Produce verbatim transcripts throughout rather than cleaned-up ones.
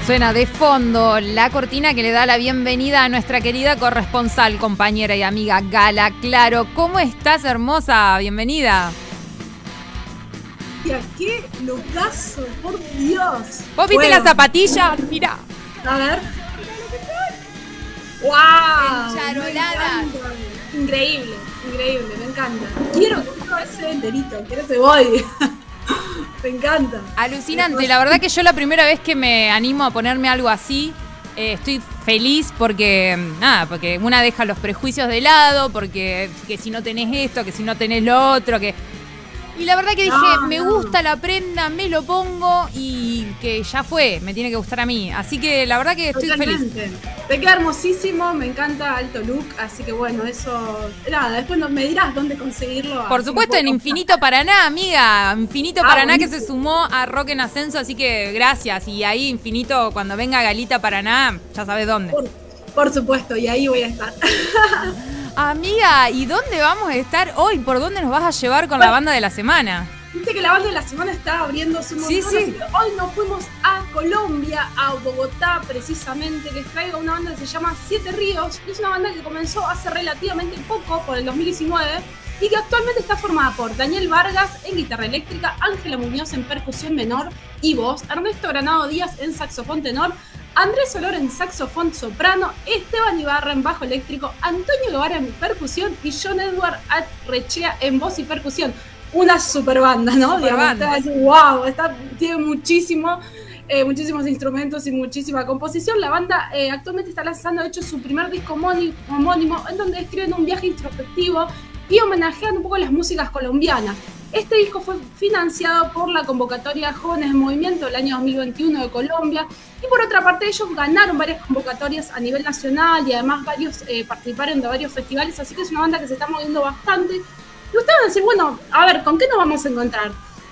Suena de fondo la cortina que le da la bienvenida a nuestra querida corresponsal, compañera y amiga Gala Claro. ¿Cómo estás, hermosa? Bienvenida. ¡Qué locazo! ¡Por Dios! ¿Vos viste bueno. las zapatillas? Mirá. A ver. ¡Wow! Encharoladas. Increíble, increíble, me encanta. Quiero todo ese enterito, quiero ese body. Me encanta. Alucinante, la verdad que yo la primera vez que me animo a ponerme algo así, eh, estoy feliz porque, nada, porque una deja los prejuicios de lado, porque que si no tenés esto, que si no tenés lo otro, que... Y la verdad que dije, no, me no. gusta la prenda, me lo pongo y que ya fue, me tiene que gustar a mí. Así que la verdad que estoy Totalmente. feliz. Te queda hermosísimo, me encanta alto look, así que bueno, eso... Nada, después me dirás dónde conseguirlo. Por supuesto, en Infinito Paraná, amiga. Infinito ah, Paraná buenísimo. Que se sumó a Rock en Ascenso, así que gracias. Y ahí Infinito, cuando venga Galita Paraná, ya sabes dónde. Por, por supuesto, y ahí voy a estar. Amiga, ¿y dónde vamos a estar hoy? ¿Por dónde nos vas a llevar con bueno, la banda de la semana? Viste que la banda de la semana está abriendo su montón, sí, sí. Así que hoy nos fuimos a Colombia, a Bogotá precisamente. Les traigo una banda que se llama Siete Ríos. Es una banda que comenzó hace relativamente poco, por el dos mil diecinueve, y que actualmente está formada por Daniel Vargas en guitarra eléctrica, Ángela Muñoz en percusión menor y voz, Ernesto Granado Díaz en saxofón tenor, Andrés Olor en saxofón soprano, Esteban Ibarra en bajo eléctrico, Antonio Guevara en percusión y John Edward Arrechea en voz y percusión. Una super banda, ¿no? Super Digamos, banda. Está, wow, está, tiene muchísimo, eh, muchísimos instrumentos y muchísima composición. La banda eh, actualmente está lanzando, de hecho, su primer disco homónimo, homónimo, en donde describen un viaje introspectivo y homenajean un poco las músicas colombianas. Este disco fue financiado por la convocatoria Jóvenes en Movimiento del año dos mil veintiuno de Colombia, y por otra parte ellos ganaron varias convocatorias a nivel nacional y además varios eh, participaron de varios festivales, así que es una banda que se está moviendo bastante. Y ustedes van a decir, bueno, a ver, ¿con qué nos vamos a encontrar?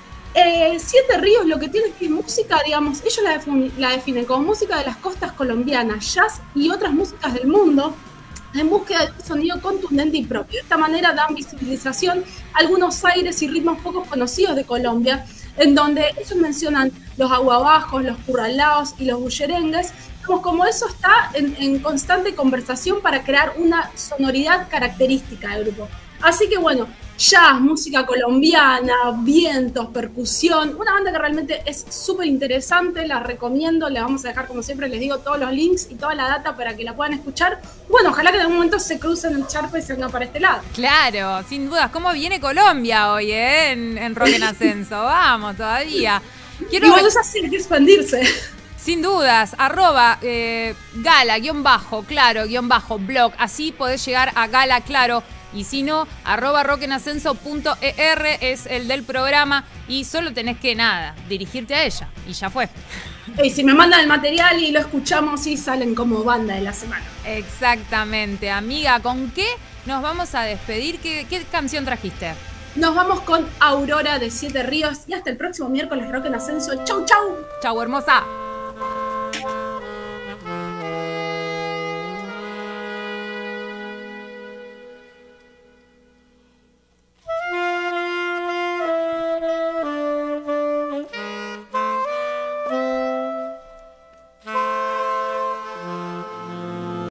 Eh, Siete Ríos lo que tiene es que música, digamos, ellos la, defin la definen como música de las costas colombianas, jazz y otras músicas del mundo, en búsqueda de un sonido contundente y propio. De esta manera dan visibilización a algunos aires y ritmos poco conocidos de Colombia, en donde ellos mencionan los aguabajos, los curralaos y los bullerengues, como, como eso está en, en constante conversación para crear una sonoridad característica del grupo. Así que bueno, jazz, música colombiana, vientos, percusión, una banda que realmente es súper interesante, la recomiendo, le vamos a dejar como siempre, les digo, todos los links y toda la data para que la puedan escuchar. Bueno, ojalá que en algún momento se crucen el charco y se vengan para este lado. Claro, sin dudas, ¿cómo viene Colombia hoy, eh? En, en Rock en Ascenso, vamos todavía. Quiero... Igual es así, hay que expandirse. Sin dudas, arroba eh, gala, guión bajo, claro, guión bajo, blog, así podés llegar a Gala Claro. Y si no, arroba rockenascenso punto e r es el del programa y solo tenés que, nada, dirigirte a ella y ya fue. Y si me mandan el material y lo escuchamos y salen como banda de la semana. Exactamente, amiga, ¿con qué nos vamos a despedir? ¿Qué, qué canción trajiste? Nos vamos con Aurora de Siete Ríos y hasta el próximo miércoles Rock en Ascenso. Chau, chau. Chau, hermosa.